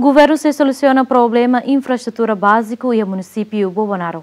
governo se soluciona problema infraestrutura básico e o município Bobonaro.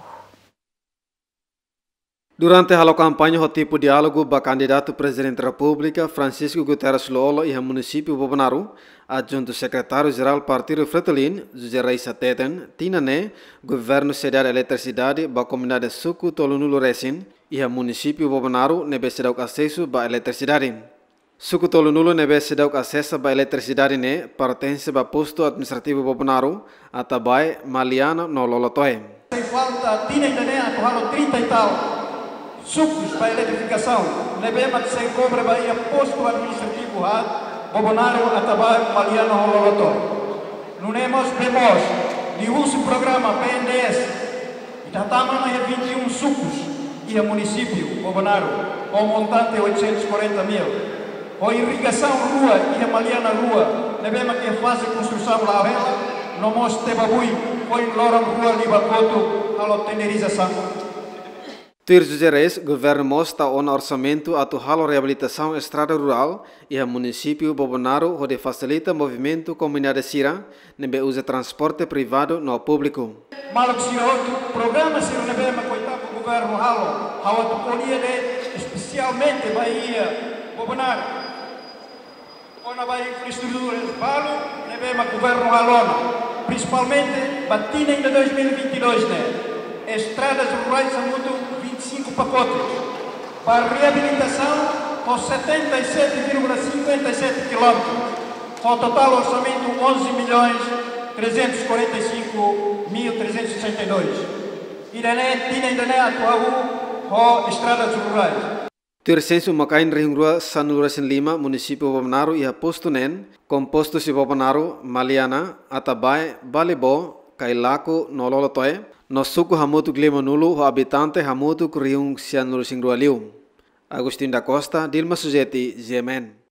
Durante a campanha, o tipo diálogo com o candidato presidente da República, Francisco Guterres Lolo, e o município Bobonaro, adjunto secretário-geral do Partido Fretilin, José Reis Teten, Tinané, governo sediar eletricidade para a comunidade Suku Tolunulo Resin, e o município Bobonaro, nebe sedau acesso à eletricidade. Suku Tolunulo nebe sedau acesso à eletricidade ne pertence ao posto administrativo Bobonaro, Atabai, Maliana, no Lolotoe. Sem falta, Tinané, a 30 e tal. Sucos para a eletrificação, levemos que se cobra Bahia posto administrativo Bobonaro, Atabai, Maliano, Hololotó. Não temos de uso do programa PNDS e tratamos de 21 sucos e o município Bobonaro com montante 840 mil. Com irrigação rua e a Maliana rua, levemos que faz construção lá ela, não mostra babui, foi loram rua Libacoto, a tenderização. Tir José Reis, governo mostra um orçamento a a reabilitação estrada rural e o município Bobonaro onde facilita o movimento comunidade Sira, nebe usa transporte privado no público. Malo que se outro programa se não nebe coitado o governo halo, a polia especialmente Bahia Bobonaro. Ona Bahia infraestrutura balo, nebe o governo halo, principalmente batina em 2022 né. Estradas rurais são muito 25 pacotes. Para reabilitação, com 77,57 km. Com total orçamento 11.345.362. Ainda atuou com estradas rurais. Tercenso makain ringrua Sanurasin Lima, município Bobonaro e a posto nen, composto si Bobonaro, Maliana, Atabai, Balibo, Kailako, Nololotoe, no suku hamutu glema nulu, o habitante hamutu kuriung sian nulusing rualiu. Agustin da Costa, Dilma Sujeti, GMN.